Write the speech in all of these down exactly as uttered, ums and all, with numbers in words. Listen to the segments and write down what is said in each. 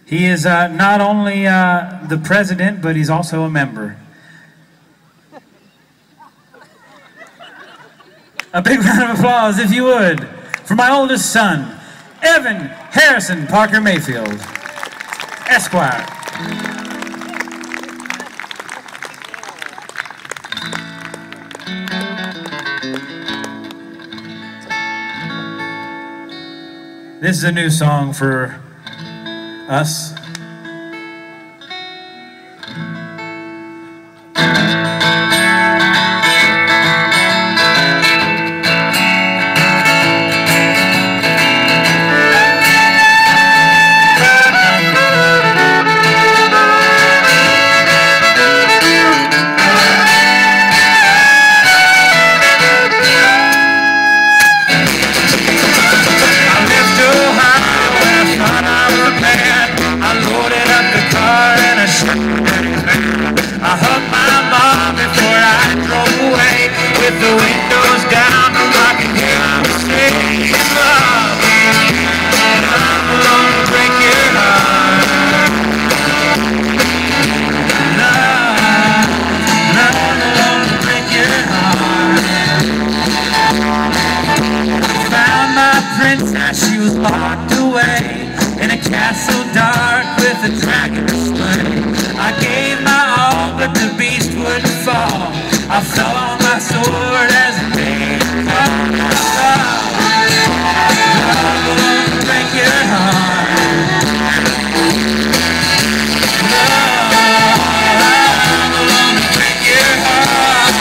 He is uh, not only uh, the president, but he's also a member. A big round of applause, if you would, for my oldest son, Evan Harrison Parker Mayfield, Esquire. This is a new song for us. I hugged my mom before I drove away. With the windows down, I could hear her say, "Love, I'm alone to break your heart. Love, I'm alone to break your heart." Found my princess, she was locked away in a castle dark with a dragon to slay. I gave my all, but the beast wouldn't fall. I fell on my sword as a day. Love, love alone to break your heart. Love alone to break your heart.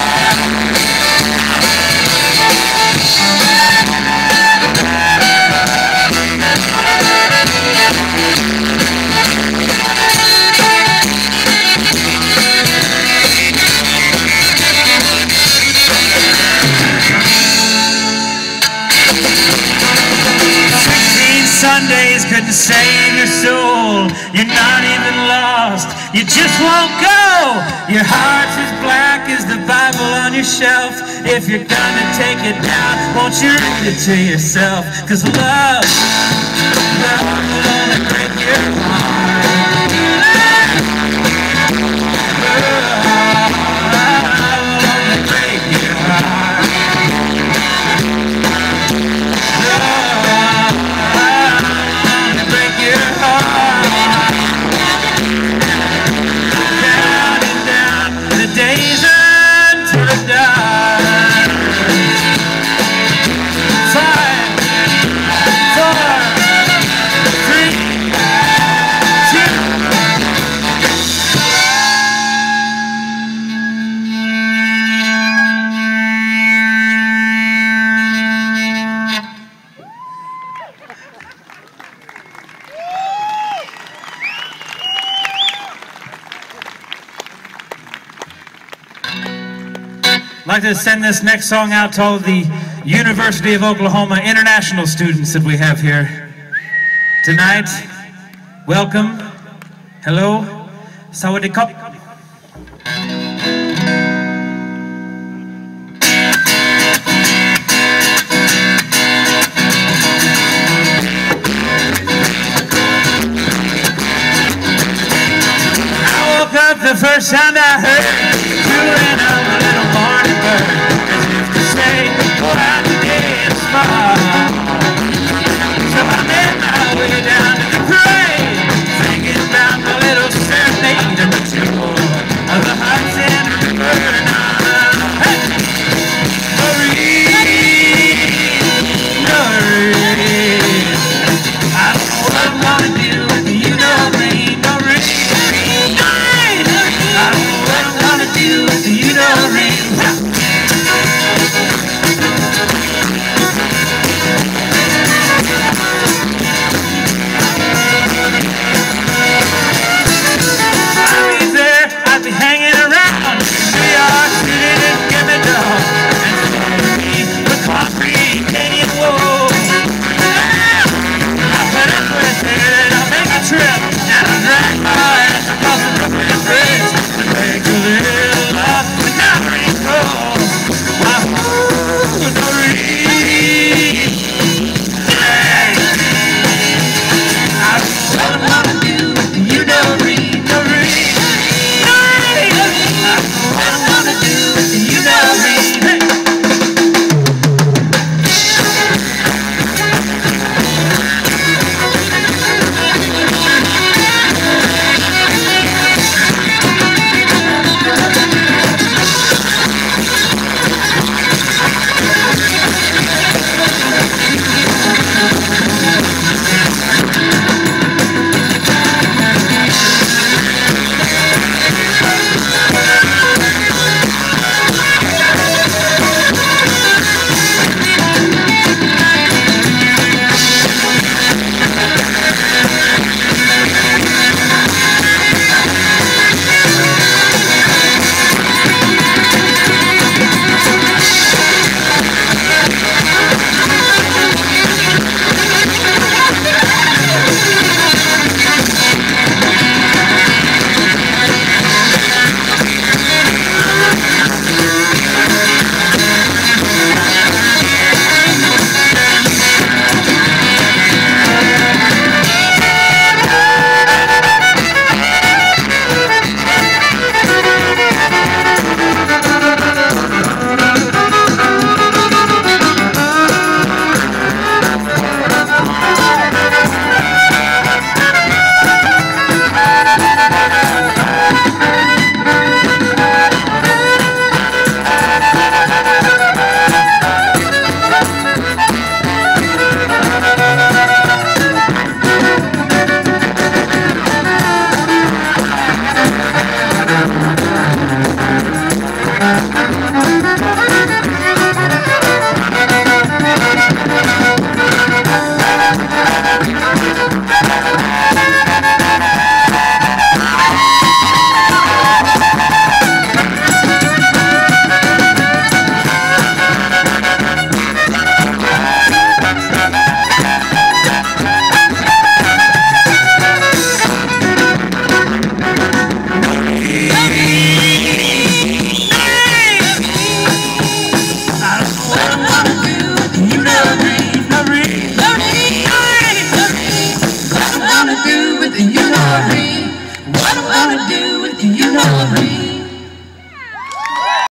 Sundays couldn't save your soul. You're not even lost, you just won't go. Your heart's as black as the Bible on your shelf. If you're gonna take it down, won't you read it to yourself? 'Cause love, love will only break your heart. Love will only break your heart. Days until it dies. Five, four, three, two. I'd like to send this next song out to all of the University of Oklahoma international students that we have here tonight. Welcome. Hello. Sawadee Kop. I woke up the first sound I heard, chewing up a little morning bird, as if to say, go out today and smile. So I made my way down to the parade, thinking about my little serenade and the jewel of the hearts in the river. Hey! Marie, Marie, I don't know what I'm gonna do with you, you know me, Marie. I don't know what I'm gonna do with you, you know me. I'd be there, I'd be hanging around New York City to get me down and see the concrete Canyon wall. I put up with it, I'll make a trip.